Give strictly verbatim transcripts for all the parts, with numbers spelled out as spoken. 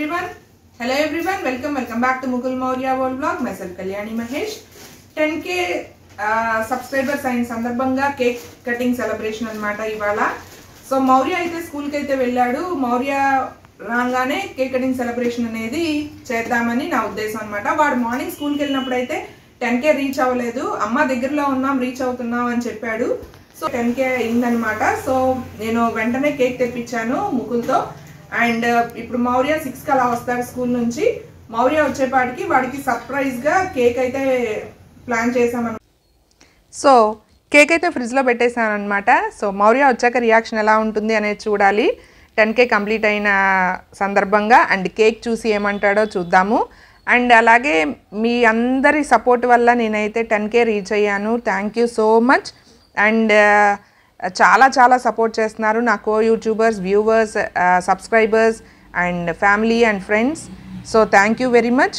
everyone. Hello everyone. Welcome. Welcome back to Mukul Maurya World Vlog. Myself Kalyani Mahesh. ten K uh, subscribers అయిన సందర్భంగా cake cutting celebration అన్నమాట ఇవాళ. So Maurya అయితే school కి అయితే వెళ్ళాడు. మౌర్య రాగానే కేక్ కటింగ్ సెలబ్రేషన్ అనేది చేద్దామని నా ఉద్దేశం అన్నమాట. వాడు మార్నింగ్ స్కూల్ కి వెళ్ళినప్పుడు అయితే ten K రీచ్ అవ్వలేదు. అమ్మ దగ్గరలో ఉన్నాం, రీచ్ అవుతున్నాం అని చెప్పాడు. సో ten K అయిందనమాట. సో నేను వెంటనే కేక్ తెప్పించాను ముకుల్తో. అండ్ ఇప్పుడు మౌర్య సిక్స్ కి అలా వస్తాడు స్కూల్ నుంచి. మౌర్య వచ్చేపాటికి వాడికి సర్ప్రైజ్గా కేక్ అయితే ప్లాన్ చేసామన్నమాట. సో కేక్ అయితే ఫ్రిడ్జ్లో పెట్టేశాను అనమాట. సో మౌర్య వచ్చాక రియాక్షన్ ఎలా ఉంటుంది అనేది చూడాలి. టెన్ కే కంప్లీట్ అయిన సందర్భంగా అండ్ కేక్ చూసి ఏమంటాడో చూద్దాము. అండ్ అలాగే మీ అందరి సపోర్ట్ వల్ల నేనైతే టెన్ కే రీచ్ అయ్యాను. Thank you so much. And చాలా చాలా సపోర్ట్ చేస్తున్నారు నా co YouTubers, viewers, subscribers and family and friends. So thank you very much.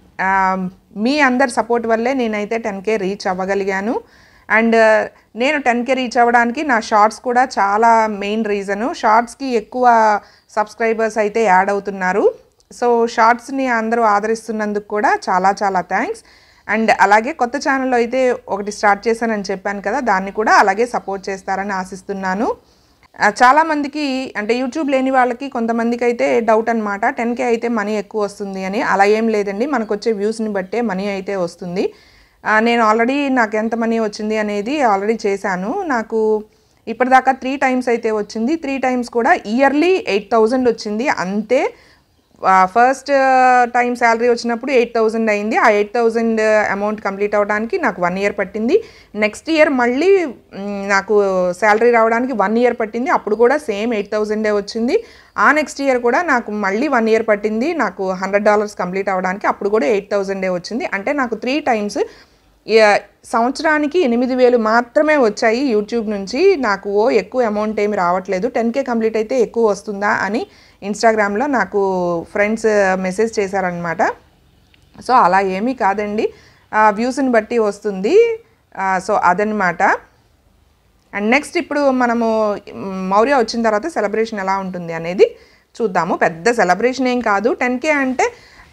మీ అందరి సపోర్ట్ వల్లే నేనైతే టెన్ కే రీచ్ అవ్వగలిగాను. అండ్ నేను టెన్ కే రీచ్ అవ్వడానికి నా షార్ట్స్ కూడా చాలా మెయిన్ రీజను. షార్ట్స్కి ఎక్కువ సబ్స్క్రైబర్స్ అయితే యాడ్ అవుతున్నారు. సో షార్ట్స్ని అందరూ ఆదరిస్తున్నందుకు కూడా చాలా చాలా థ్యాంక్స్. అండ్ అలాగే కొత్త ఛానల్లో అయితే ఒకటి స్టార్ట్ చేశానని చెప్పాను కదా, దాన్ని కూడా అలాగే సపోర్ట్ చేస్తారని ఆశిస్తున్నాను. చాలామందికి అంటే యూట్యూబ్ లేని వాళ్ళకి కొంతమందికి అయితే డౌట్ అనమాట, టెన్ కే అయితే మనీ ఎక్కువ వస్తుంది అని. అలా ఏం లేదండి, మనకు వచ్చే వ్యూస్ని బట్టే మనీ అయితే వస్తుంది. నేను ఆల్రెడీ నాకు ఎంత మనీ వచ్చింది అనేది ఆల్రెడీ చేశాను. నాకు ఇప్పటిదాకా త్రీ టైమ్స్ అయితే వచ్చింది. త్రీ టైమ్స్ కూడా ఇయర్లీ ఎయిట్ థౌజండ్ వచ్చింది అంతే. ఫస్ట్ టైం శాలరీ వచ్చినప్పుడు ఎయిట్ థౌజండ్ అయింది. ఆ ఎయిట్ థౌజండ్ అమౌంట్ కంప్లీట్ అవ్వడానికి నాకు వన్ ఇయర్ పట్టింది. నెక్స్ట్ ఇయర్ మళ్ళీ నాకు శాలరీ రావడానికి వన్ ఇయర్ పట్టింది. అప్పుడు కూడా సేమ్ ఎయిట్ థౌజండే వచ్చింది. ఆ నెక్స్ట్ ఇయర్ కూడా నాకు మళ్ళీ వన్ ఇయర్ పట్టింది నాకు హండ్రెడ్ డాలర్స్ కంప్లీట్ అవ్వడానికి. అప్పుడు కూడా ఎయిట్ థౌజండే వచ్చింది. అంటే నాకు త్రీ టైమ్స్ సంవత్సరానికి ఎనిమిది వేలు మాత్రమే వచ్చాయి యూట్యూబ్ నుంచి. నాకు ఓ ఎక్కువ అమౌంట్ ఏమి రావట్లేదు. టెన్ కే కంప్లీట్ అయితే ఎక్కువ వస్తుందా అని ఇన్స్టాగ్రామ్లో నాకు ఫ్రెండ్స్ మెసేజ్ చేశారనమాట. సో అలా ఏమీ కాదండి, వ్యూస్ని బట్టి వస్తుంది. సో అదనమాట. అండ్ నెక్స్ట్ ఇప్పుడు మనము మౌర్య వచ్చిన తర్వాత సెలబ్రేషన్ ఎలా ఉంటుంది అనేది చూద్దాము. పెద్ద సెలబ్రేషన్ ఏం కాదు. టెన్ కే అంటే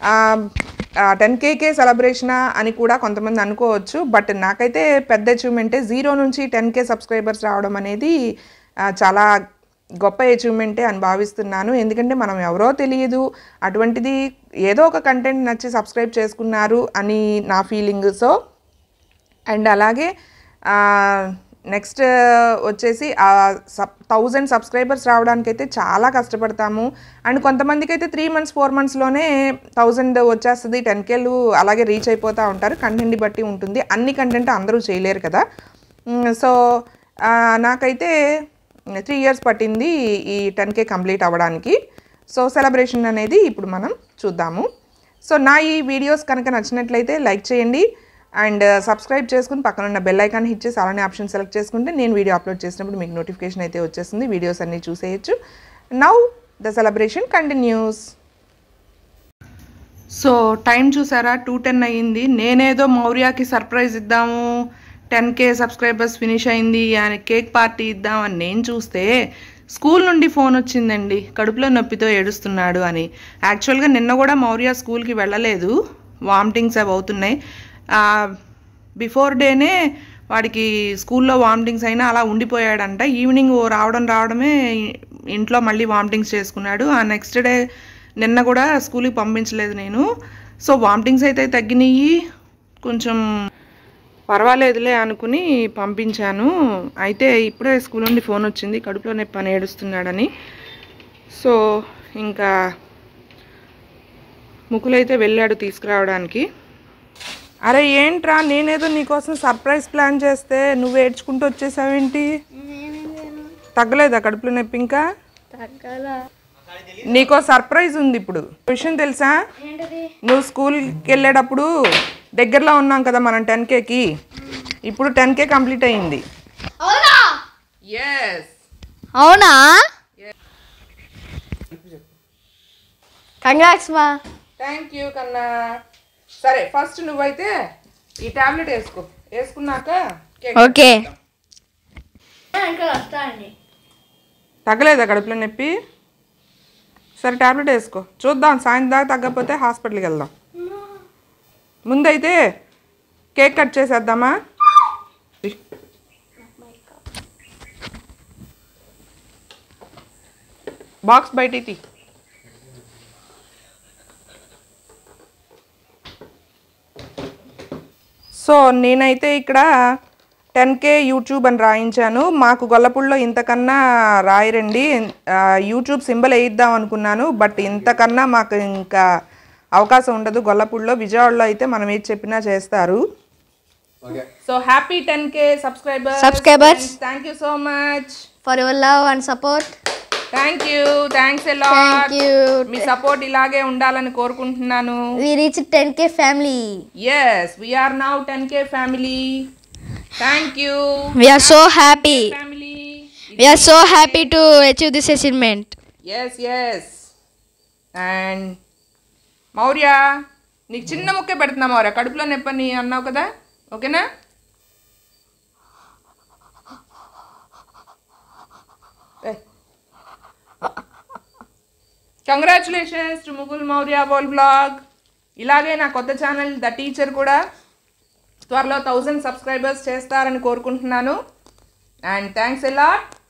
టెన్ కేకే సెలబ్రేషనా అని కూడా కొంతమంది అనుకోవచ్చు. బట్ నాకైతే పెద్ద అచీవ్మెంటే. జీరో నుంచి టెన్ కే సబ్స్క్రైబర్స్ రావడం అనేది చాలా గొప్ప అచీవ్మెంటే అని భావిస్తున్నాను. ఎందుకంటే మనం ఎవరో తెలియదు, అటువంటిది ఏదో ఒక కంటెంట్ నచ్చి సబ్స్క్రైబ్ చేసుకున్నారు అని నా ఫీలింగ్. సో అండ్ అలాగే నెక్స్ట్ వచ్చేసి సబ్ థౌజండ్ సబ్స్క్రైబర్స్ రావడానికైతే చాలా కష్టపడతాము. అండ్ కొంతమందికి అయితే త్రీ మంత్స్ ఫోర్ మంత్స్లోనే థౌజండ్ వచ్చేస్తుంది. టెన్ కేలు అలాగే రీచ్ అయిపోతూ ఉంటారు. కంటెంట్ని బట్టి ఉంటుంది. అన్ని కంటెంట్ అందరూ చేయలేరు కదా. సో నాకైతే త్రీ ఇయర్స్ పట్టింది ఈ టెన్ కే కంప్లీట్ అవ్వడానికి. సో సెలబ్రేషన్ అనేది ఇప్పుడు మనం చూద్దాము. సో నా ఈ వీడియోస్ కనుక నచ్చినట్లయితే లైక్ చేయండి అండ్ సబ్స్క్రైబ్ చేసుకుని పక్కన ఉన్న బెల్ ఐకాన్ హిట్ చేసి అలానే ఆప్షన్ సెలెక్ట్ చేసుకుంటే నేను వీడియో అప్లోడ్ చేసినప్పుడు మీకు నోటిఫికేషన్ అయితే వచ్చేస్తుంది. వీడియోస్ అన్నీ చూసేయచ్చు. Now the celebration continues. So time చూసారా, టూ టెన్ అయ్యింది. నేనేదో మౌర్యాకి సర్ప్రైజ్ ఇద్దాము, టెన్ కే సబ్స్క్రైబర్స్ ఫినిష్ అయింది అని కేక్ పార్టీ ఇద్దామని నేను చూస్తే స్కూల్ నుండి ఫోన్ వచ్చిందండి, కడుపులో నొప్పితో ఏడుస్తున్నాడు అని. యాక్చువల్గా నిన్న కూడా మౌర్య స్కూల్కి వెళ్ళలేదు, వామిటింగ్స్ అవి అవుతున్నాయి. బిఫోర్ డేనే వాడికి స్కూల్లో వామిటింగ్స్ అయినా అలా ఉండిపోయాడంట. ఈవినింగ్ రావడం రావడమే ఇంట్లో మళ్ళీ వామిటింగ్స్ చేసుకున్నాడు. ఆ నెక్స్ట్ డే నిన్న కూడా స్కూల్కి పంపించలేదు నేను. సో వామిటింగ్స్ అయితే తగ్గినాయి, కొంచెం పర్వాలేదులే అనుకుని పంపించాను. అయితే ఇప్పుడే స్కూల్ నుండి ఫోన్ వచ్చింది, కడుపులో నొప్పి అని ఏడుస్తున్నాడని. సో ఇంకా ముకులైతే వెళ్ళాడు తీసుకురావడానికి. అరే ఏంట్రా, నేనేదో నీకోసం సర్ప్రైజ్ ప్లాన్ చేస్తే నువ్వు ఏడ్చుకుంటూ వచ్చేసావేంటి? తగ్గలేదా కడుపులో నొప్పి? ఇంకా నీకో సర్ప్రైజ్ ఉంది. ఇప్పుడు విషయం తెలుసా, నువ్వు స్కూల్కి వెళ్ళేటప్పుడు దగ్గరలో ఉన్నాం కదా మనం టెన్ కేకి. ఇప్పుడు టెన్ కే కంప్లీట్ అయింది. అవునా? కంగ్రాట్స్ మా. థ్యాంక్ యూ కన్నా. సరే ఫస్ట్ నువ్వైతే ఈ టాబ్లెట్ వేసుకో, వేసుకున్నాక ఓకే. తగ్గలేదా కడుపులో నొప్పి? సరే టాబ్లెట్ వేసుకో, చూద్దాం సాయంత్రం దాకా తగ్గకపోతే హాస్పిటల్కి వెళ్దాం. ముందైతే కేక్ కట్ చేసేద్దామా? బాక్స్ బయట తీ. సో నేనైతే ఇక్కడ టెన్ కే యూట్యూబ్ అని రాయించాను. మాకు గొల్లపూడిలో ఇంతకన్నా రాయరండి. యూట్యూబ్ సింబల్ వేయిద్దాం అనుకున్నాను, బట్ ఇంతకన్నా మాకు ఇంకా అవకాశం ఉండదు గొల్లపూడిలో. విజయవాడలో అయితే మనం ఏది చెప్పినా చేస్తారు. So happy ten K subscribers. Subscribers. Thank you so much For your love and support. Thank you thanks a lot. Thank you. మీ సపోర్ట్ ఇలాగే ఉండాలని కోరుకుంటున్నాను. We reached ten K family. Yes, we are now ten K family. Thank you. We are so happy. Family. We are so happy to achieve this achievement. Yes, yes. And Maurya నీకు చిన్న ముక్కే పెడుతున్నా మౌర్య, కడుపులో నొప్పని అన్నావు కదా, ఓకేనా? Congratulations to Mukul Maurya world blog. ఇలాగే నా కొత్త ఛానల్ ద టీచర్ కూడా త్వరలో థౌజండ్ సబ్స్క్రైబర్స్ చేస్తారని కోరుకుంటున్నాను. And thanks a lot.